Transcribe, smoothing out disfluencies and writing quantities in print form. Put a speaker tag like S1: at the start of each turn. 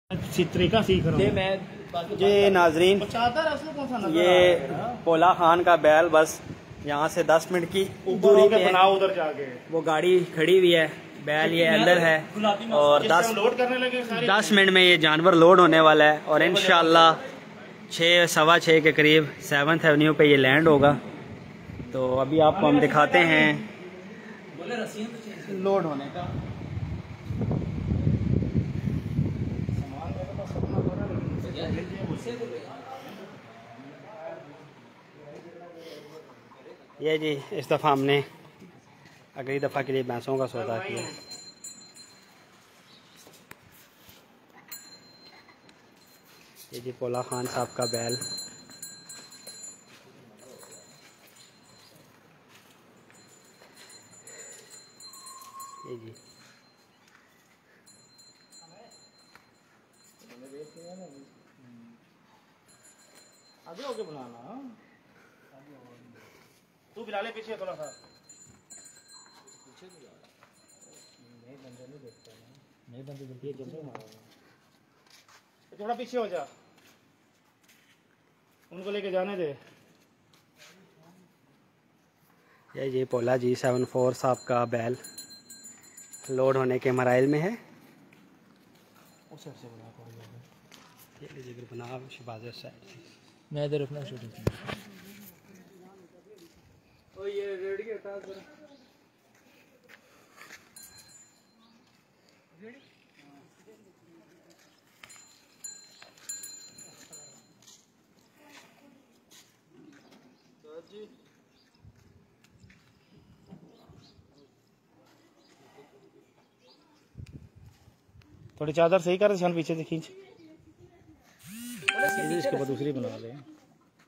S1: तरीका सीख रहा हूँ।
S2: ये नाजरीन, ये पोला खान का बैल बस यहाँ से 10 मिनट की दूरी पे है।
S1: उधर जाके
S2: वो गाड़ी खड़ी हुई है, बैल ये अंदर है और 10 मिनट में ये जानवर लोड होने वाला है और इंशाल्लाह 6 सवा 6 के करीब 7th एवेन्यू पे ये लैंड होगा। तो अभी आपको हम दिखाते हैं लोड होने का। ये जी इस दफ़ा हमने अगली दफ़ा के लिए भैंसों का सौदा किया। ये जी पोला खान साहब का बैल। ये जी
S1: आगे होके बनाना। तू बिला ले पीछे थोड़ा सा। पीछे तो नहीं बंदे नहीं देखते ना। नहीं बंदे देखते जंप मारा। थोड़ा पीछे हो जा, उनको लेके जाने दे।
S2: ये जी पोला जी 74 साहब का बैल लोड होने के मराइल में है।
S1: उस साइड से बना
S2: ये लीजिए बना शहबाज साइड से।
S1: मैं इधर अपना शूटिंग ओ ये रेडी है था जरा रेडी तो जी थोड़ी चादर सही कर, पीछे से खींच, इसके बाद दूसरी बना ले।